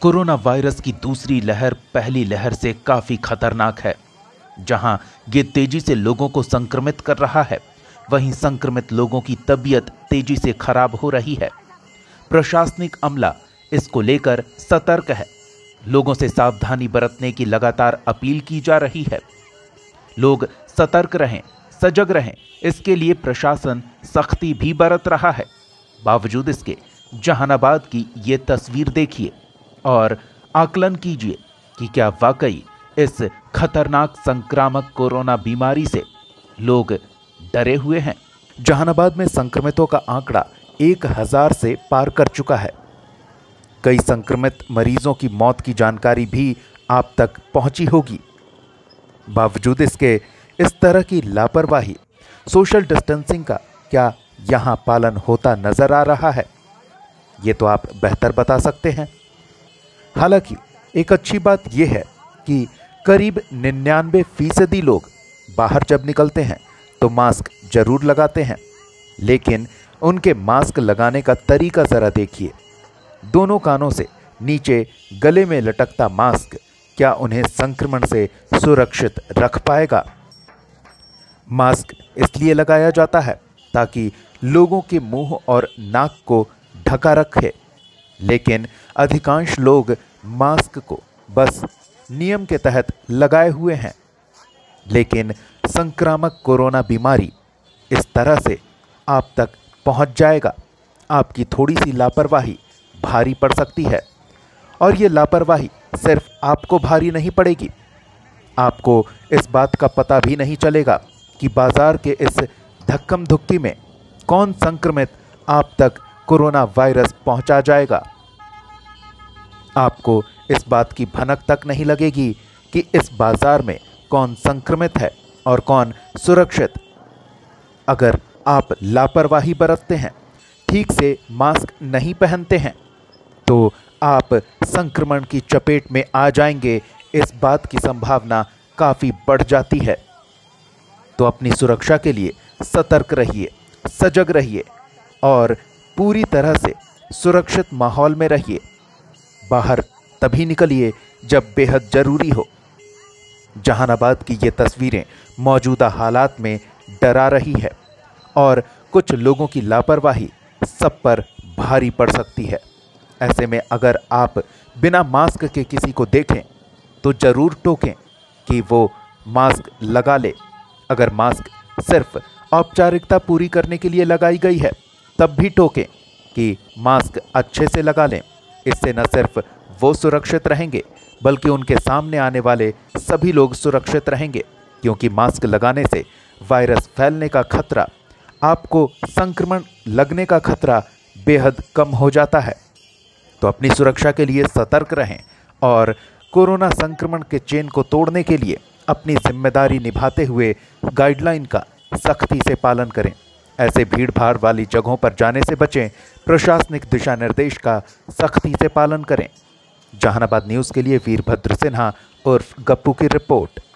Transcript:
Corona virus की दूसरी लहर पहली लहर से काफी खतरनाक है। जहां ये तेजी से लोगों को संक्रमित कर रहा है, वहीं संक्रमित लोगों की तबीयत तेजी से खराब हो रही है। प्रशासनिक अमला इसको लेकर सतर्क है। लोगों से सावधानी बरतने की लगातार अपील की जा रही है। लोग सतर्क रहें, सजग रहें, इसके लिए प्रशासन सख्ती भी बरत रहा है। बावजूद इसके जहानाबाद की ये तस्वीर देखिए और आकलन कीजिए कि क्या वाकई इस खतरनाक संक्रामक कोरोना बीमारी से लोग डरे हुए हैं। जहानाबाद में संक्रमितों का आंकड़ा 1000 से पार कर चुका है। कई संक्रमित मरीजों की मौत की जानकारी भी आप तक पहुंची होगी। बावजूद इसके इस तरह की लापरवाही, सोशल डिस्टेंसिंग का क्या यहां पालन होता नजर आ रहा है? ये तो आप बेहतर बता सकते हैं। हालांकि एक अच्छी बात यह है कि करीब 99% लोग बाहर जब निकलते हैं तो मास्क जरूर लगाते हैं, लेकिन उनके मास्क लगाने का तरीका जरा देखिए। दोनों कानों से नीचे गले में लटकता मास्क क्या उन्हें संक्रमण से सुरक्षित रख पाएगा? मास्क इसलिए लगाया जाता है ताकि लोगों के मुंह और नाक को ढका रखे, लेकिन अधिकांश लोग मास्क को बस नियम के तहत लगाए हुए हैं। लेकिन संक्रामक कोरोना बीमारी इस तरह से आप तक पहुंच जाएगा, आपकी थोड़ी सी लापरवाही भारी पड़ सकती है। और ये लापरवाही सिर्फ आपको भारी नहीं पड़ेगी, आपको इस बात का पता भी नहीं चलेगा कि बाजार के इस धक्कम धुक्की में कौन संक्रमित आप तक कोरोना वायरस पहुंचा जाएगा। आपको इस बात की भनक तक नहीं लगेगी कि इस बाजार में कौन संक्रमित है और कौन सुरक्षित। अगर आप लापरवाही बरतते हैं, ठीक से मास्क नहीं पहनते हैं, तो आप संक्रमण की चपेट में आ जाएंगे। इस बात की संभावना काफी बढ़ जाती है। तो अपनी सुरक्षा के लिए सतर्क रहिए, सजग रहिए और पूरी तरह से सुरक्षित माहौल में रहिए। बाहर तभी निकलिए जब बेहद जरूरी हो। जहानाबाद की ये तस्वीरें मौजूदा हालात में डरा रही है और कुछ लोगों की लापरवाही सब पर भारी पड़ सकती है। ऐसे में अगर आप बिना मास्क के किसी को देखें तो जरूर टोकें कि वो मास्क लगा ले। अगर मास्क सिर्फ औपचारिकता पूरी करने के लिए लगाई गई है, तब भी टोकें कि मास्क अच्छे से लगा लें। इससे न सिर्फ वो सुरक्षित रहेंगे, बल्कि उनके सामने आने वाले सभी लोग सुरक्षित रहेंगे, क्योंकि मास्क लगाने से वायरस फैलने का खतरा, आपको संक्रमण लगने का खतरा बेहद कम हो जाता है। तो अपनी सुरक्षा के लिए सतर्क रहें और कोरोना संक्रमण के चेन को तोड़ने के लिए अपनी जिम्मेदारी निभाते हुए गाइडलाइन का सख्ती से पालन करें। ऐसे भीड़ भाड़ वाली जगहों पर जाने से बचें। प्रशासनिक दिशा निर्देश का सख्ती से पालन करें। जहानाबाद न्यूज़ के लिए वीरभद्र सिन्हा उर्फ गप्पू की रिपोर्ट।